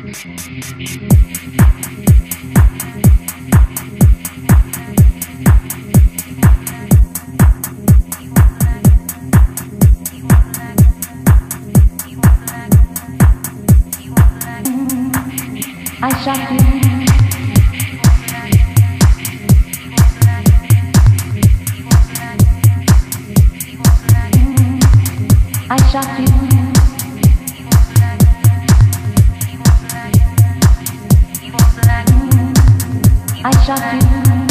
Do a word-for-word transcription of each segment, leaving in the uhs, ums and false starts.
I shot you. I shot you. I shot you.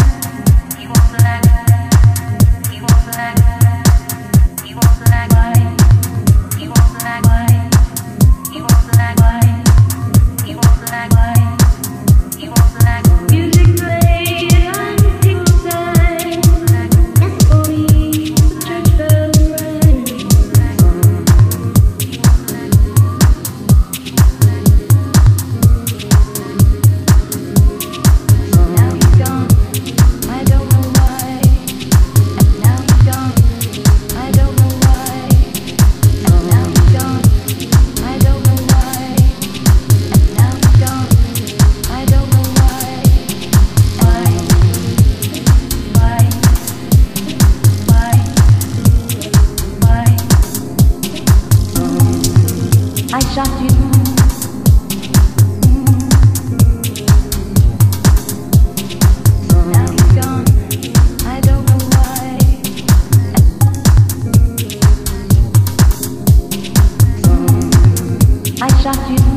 I shot you. Now you're gone. I don't know why. I shot you.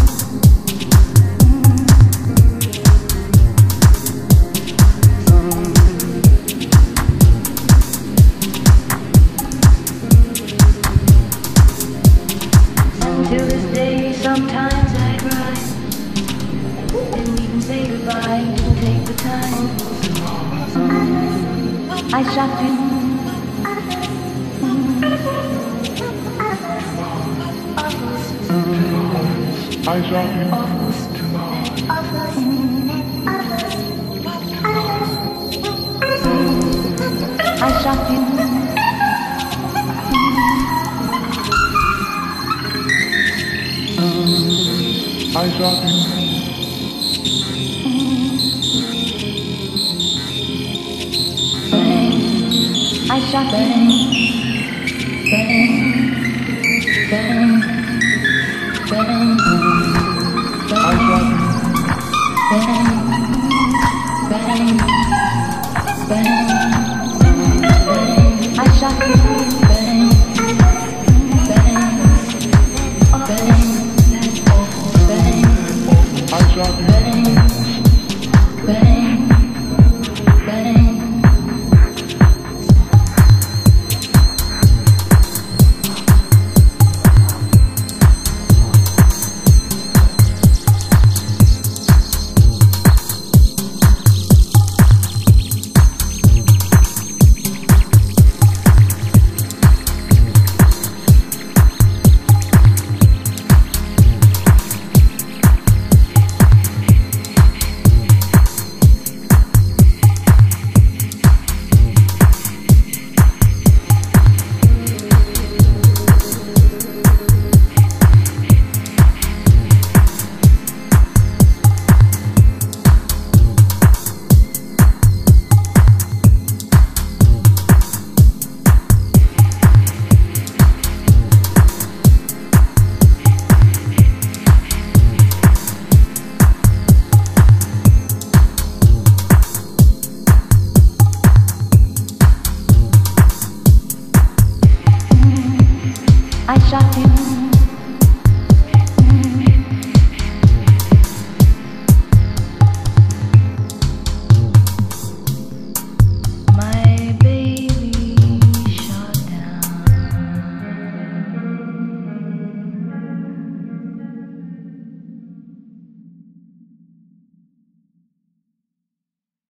To this day, sometimes I cry. Didn't even say goodbye, didn't take the time. I shot you. I shot you. I shot you. I shot you. I shot you. Bang, bang, bang, I shot you. bang, bang, bang, bang. I shot you. Bang, bang, bang, bang. I shot you. Bang, bang.